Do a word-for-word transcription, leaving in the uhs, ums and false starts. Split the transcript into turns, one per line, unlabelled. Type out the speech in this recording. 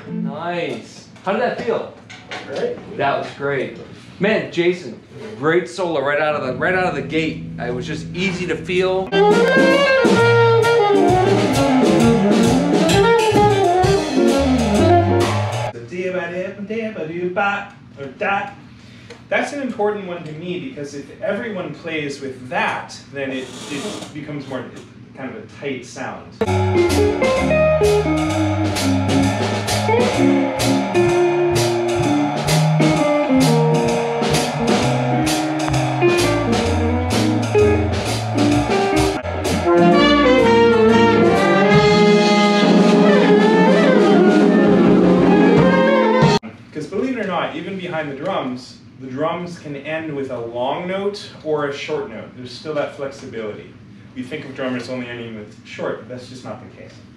Nice. How did that feel?
Right?
That was great. Man, Jason, great solo right out of the right out of the gate. It was just easy to feel.
Or that. That's an important one to me because if everyone plays with that, then it, it becomes more kind of a tight sound. Because believe it or not, even behind the drums, the drums can end with a long note or a short note. There's still that flexibility. We think of drummers only ending with short, but that's just not the case.